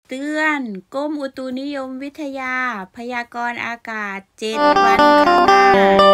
เตือนกรมอุตุนิยมวิทยาพยากรณ์อากาศ7 วันข้างหน้า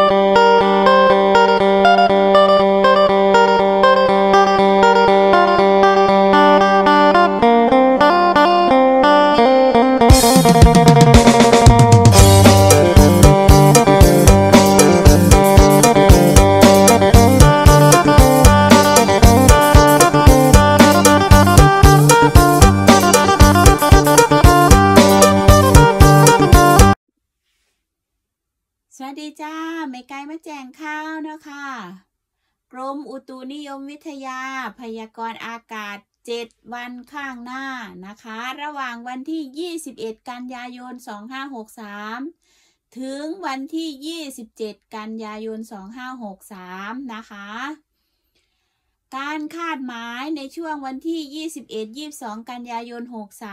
สวัสดีจ้าไม่ไกลมาแจ้งข่าวนะคะกรมอุตุนิยมวิทยาพยากรณ์อากาศ7 วันข้างหน้านะคะระหว่างวันที่21 กันยายน 2563ถึงวันที่27 กันยายน 2563นะคะการคาดหมายในช่วงวันที่21-22 กันยายน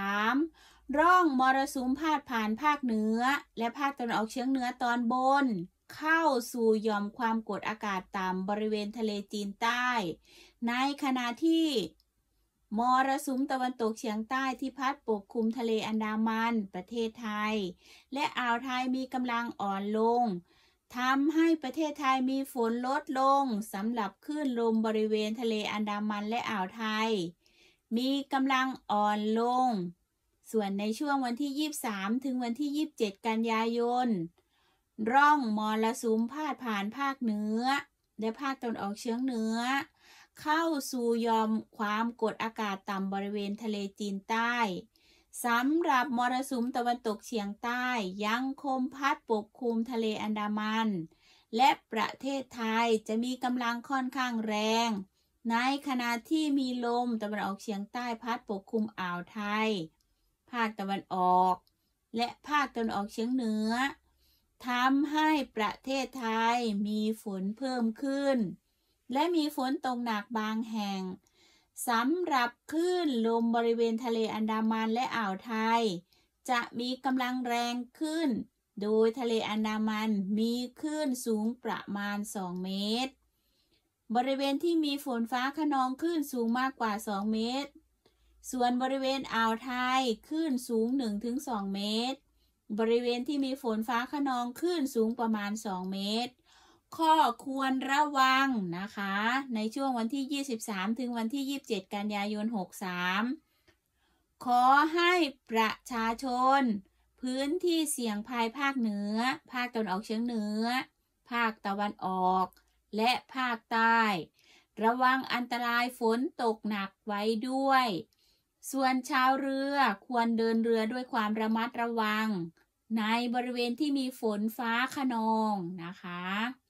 63ร่องมรสุมพาดผ่านภาคเหนือและภาคตะวันออกเฉียงเหนือตอนบนเข้าสู่หย่อมความกดอากาศต่ำบริเวณทะเลจีนใต้ในขณะที่มรสุมตะวันตกเฉียงใต้ที่พัดปกคลุมทะเลอันดามันประเทศไทยและอ่าวไทยมีกำลังอ่อนลงทำให้ประเทศไทยมีฝนลดลงสำหรับคลื่นลมบริเวณทะเลอันดามันและอ่าวไทยมีกำลังอ่อนลงส่วนในช่วงวันที่23ถึงวันที่27 กันยายนร่องมรสุมพาดผ่านภาคเหนือและภาคตะวันออกเฉียงเหนือเข้าสู่หย่อมความกดอากาศต่ำบริเวณทะเลจีนใต้สำหรับมรสุมตะวันตกเฉียงใต้ยังคงพัดปกคลุมทะเลอันดามันและประเทศไทยจะมีกำลังค่อนข้างแรงในขณะที่มีลมตะวันออกเฉียงใต้พัดปกคลุมอ่าวไทยภาคตะวันออกและภาคตะวันออกเฉียงเหนือทำให้ประเทศไทยมีฝนเพิ่มขึ้นและมีฝนตกหนักบางแห่งสำหรับคลื่นลมบริเวณทะเลอันดามันและอ่าวไทยจะมีกำลังแรงขึ้นโดยทะเลอันดามันมีคลื่นสูงประมาณ2 เมตรบริเวณที่มีฝนฟ้าคะนองคลื่นสูงมากกว่า2 เมตรส่วนบริเวณอ่าวไทยคลื่นสูง 1-2 เมตรบริเวณที่มีฝนฟ้าคะนองคลื่นสูงประมาณ2 เมตรข้อควรระวังนะคะในช่วงวันที่23ถึงวันที่27 กันยายน 63ขอให้ประชาชนพื้นที่เสี่ยงภัยภาคเหนือภาคตะวันออกเฉียงเหนือภาคตะวันออกและภาคใต้ระวังอันตรายฝนตกหนักไว้ด้วยส่วนชาวเรือควรเดินเรือด้วยความระมัดระวังในบริเวณที่มีฝนฟ้าคะนองนะคะ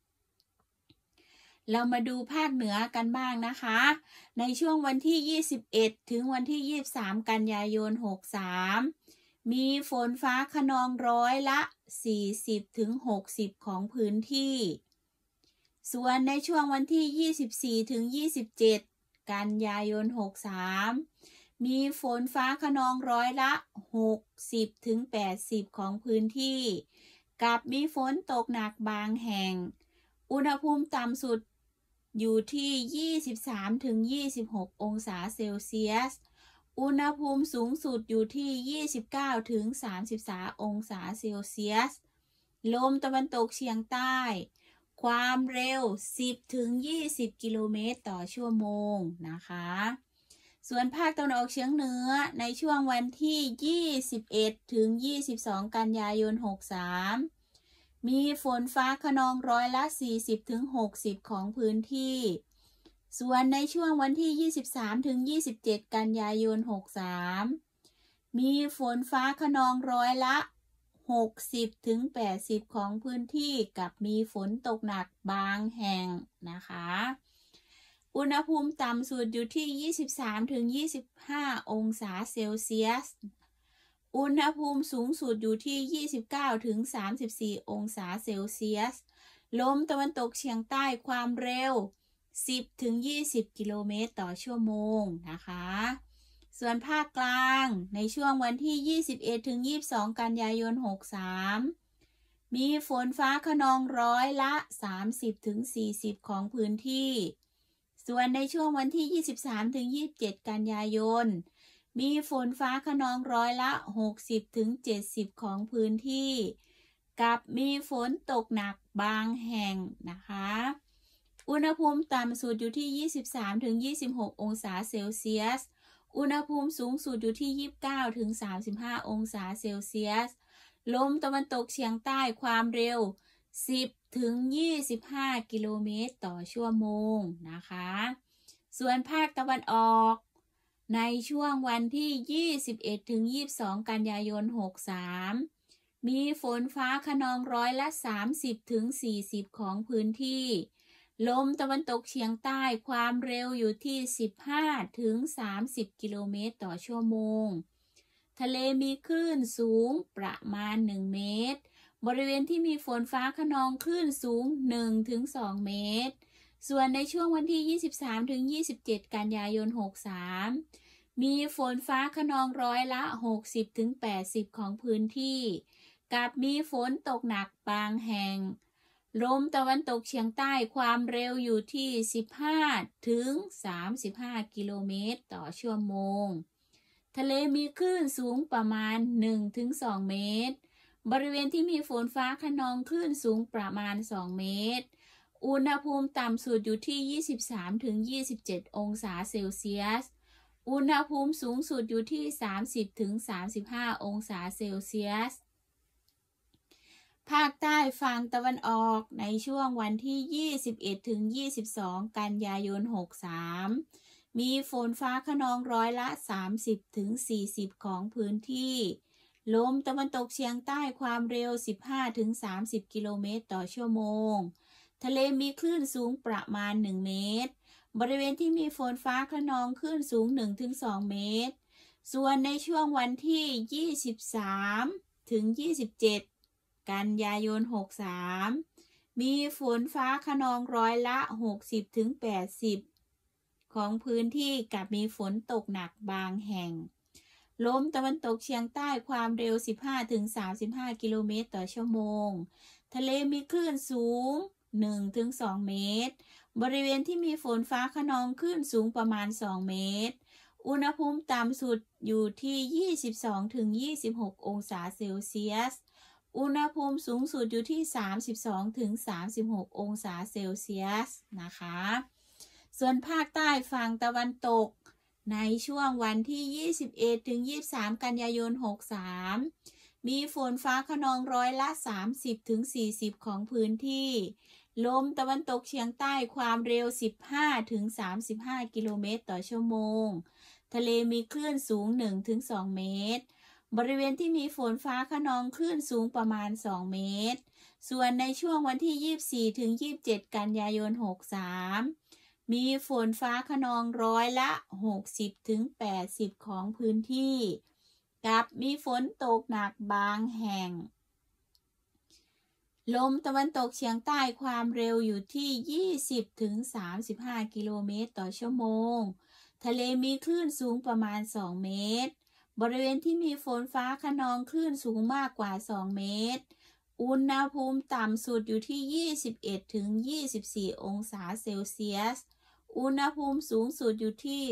เรามาดูภาคเหนือกันบ้างนะคะในช่วงวันที่21ถึงวันที่23 กันยายน 63มีฝนฟ้าคะนองร้อยละ40ถึง60ของพื้นที่ส่วนในช่วงวันที่24ถึง27 กันยายน 63มีฝนฟ้าคะนองร้อยละ60ถึง80ของพื้นที่กับมีฝนตกหนักบางแห่งอุณหภูมิต่ำสุดอยู่ที่23ถึง26 องศาเซลเซียสอุณหภูมิสูงสุดอยู่ที่29ถึง33 องศาเซลเซียสลมตะวันตกเฉียงใต้ความเร็ว10ถึง20 กิโลเมตรต่อชั่วโมงนะคะส่วนภาคตะวันออกเฉียงเหนือในช่วงวันที่21ถึง22 กันยายน 63มีฝนฟ้าคะนองร้อยละ40ถึง60ของพื้นที่ส่วนในช่วงวันที่23ถึง27 กันยายน 63มีฝนฟ้าคะนองร้อยละ60ถึง80ของพื้นที่กับมีฝนตกหนักบางแห่งนะคะอุณหภูมิต่ำสุดอยู่ที่23ถึง25 องศาเซลเซียสอุณหภูมิสูงสุดอยู่ที่29ถึง34 องศาเซลเซียสลมตะวันตกเฉียงใต้ความเร็ว10ถึง20 กิโลเมตรต่อชั่วโมงนะคะส่วนภาคกลางในช่วงวันที่21ถึง22 กันยายน 63มีฝนฟ้าคะนองร้อยละ30ถึง40ของพื้นที่ส่วนในช่วงวันที่23ถึง27 กันยายนมีฝนฟ้าคะนองร้อยละ60-70ของพื้นที่กับมีฝนตกหนักบางแห่งนะคะอุณหภูมิต่ำสุดอยู่ที่23-26องศาเซลเซียสอุณหภูมิสูงสุดอยู่ที่29-35องศาเซลเซียสลมตะวันตกเฉียงใต้ความเร็ว10-25 กิโลเมตรต่อชั่วโมงนะคะส่วนภาคตะวันออกในช่วงวันที่21-22 กันยายน 63มีฝนฟ้าคะนองร้อยละ30-40ของพื้นที่ลมตะวันตกเฉียงใต้ความเร็วอยู่ที่15-30 กิโลเมตรต่อชั่วโมงทะเลมีคลื่นสูงประมาณ1เมตรบริเวณที่มีฝนฟ้าคะนองคลื่นสูง 1-2 เมตรส่วนในช่วงวันที่23-27 กันยายน 63มีฝนฟ้าคะนองร้อยละ60-80ของพื้นที่กับมีฝนตกหนักบางแห่งลมตะวันตกเฉียงใต้ความเร็วอยู่ที่15-35 กิโลเมตรต่อชั่วโมงทะเลมีคลื่นสูงประมาณ 1-2 เมตรบริเวณที่มีฝนฟ้าคะนองคลื่นสูงประมาณ2เมตรอุณหภูมิต่ำสุดอยู่ที่23-27 องศาเซลเซียสอุณหภูมิสูงสุดอยู่ที่30-35 องศาเซลเซียสภาคใต้ฝั่งตะวันออกในช่วงวันที่21-22 กันยายน 63มีฝนฟ้าคะนองร้อยละ30-40ของพื้นที่ลมตะวันตกเฉียงใต้ความเร็ว15-30 กิโลเมตรต่อชั่วโมงทะเลมีคลื่นสูงประมาณ1เมตรบริเวณที่มีฝนฟ้าคะนองคลื่นสูง 1-2 เมตรส่วนในช่วงวันที่23-27 กันยายน 63มีฝนฟ้าคะนองร้อยละ60-80ของพื้นที่กับมีฝนตกหนักบางแห่งลมตะวันตกเฉียงใต้ความเร็ว15-35 กิโลเมตรต่อชั่วโมงทะเลมีคลื่นสูง 1-2 เมตรบริเวณที่มีฝนฟ้าคะนองคลื่นสูงประมาณ2เมตรอุณหภูมิต่ำสุดอยู่ที่22-26 องศาเซลเซียสอุณหภูมิสูงสุดอยู่ที่32-36 องศาเซลเซียสนะคะส่วนภาคใต้ฝั่งตะวันตกในช่วงวันที่21-23 กันยายน 63มีฝนฟ้าคะนองร้อยละ30-40ของพื้นที่ลมตะวันตกเฉียงใต้ความเร็ว15-35 กิโลเมตรต่อชั่วโมงทะเลมีคลื่นสูง 1-2 เมตรบริเวณที่มีฝนฟ้าคะนองคลื่นสูงประมาณ2เมตรส่วนในช่วงวันที่24-27 กันยายน 63มีฝนฟ้าคะนองร้อยละ60-80ของพื้นที่กับมีฝนตกหนักบางแห่งลมตะวันตกเฉียงใต้ความเร็วอยู่ที่20-35 กิโลเมตรต่อชั่วโมงทะเลมีคลื่นสูงประมาณ2เมตรบริเวณที่มีฝนฟ้าคะนองคลื่นสูงมากกว่า2เมตรอุณหภูมิต่ำสุดอยู่ที่21-24 องศาเซลเซียสอุณหภูมิสูงสุดอยู่ที่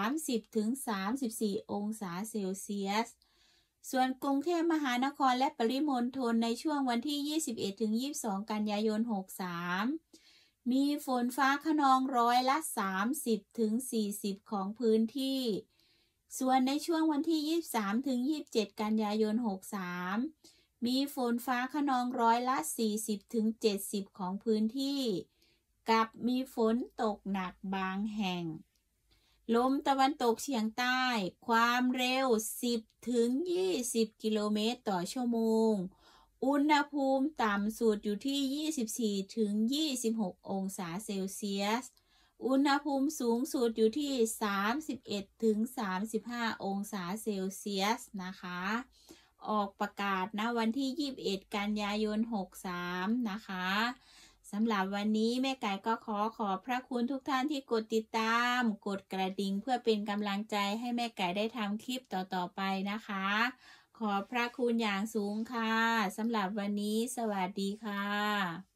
30-34 องศาเซลเซียสส่วนกรุงเทพมหานครและปริมณฑลในช่วงวันที่21-22 กันยายน 63มีฝนฟ้าคะนองร้อยละ30-40ของพื้นที่ส่วนในช่วงวันที่23-27 กันยายน 63มีฝนฟ้าคะนองร้อยละ40-70ของพื้นที่กับมีฝนตกหนักบางแห่งลมตะวันตกเฉียงใต้ความเร็ว10-20 กิโลเมตรต่อชั่วโมงอุณหภูมิต่ำสุดอยู่ที่24-26 องศาเซลเซียสอุณหภูมิสูงสุดอยู่ที่31-35 องศาเซลเซียสนะคะออกประกาศณวันที่21 กันยายน 63นะคะสำหรับวันนี้แม่ไก่ก็ขอบพระคุณทุกท่านที่กดติดตามกดกระดิ่งเพื่อเป็นกำลังใจให้แม่ไก่ได้ทำคลิปต่อไปนะคะขอบพระคุณอย่างสูงค่ะสำหรับวันนี้สวัสดีค่ะ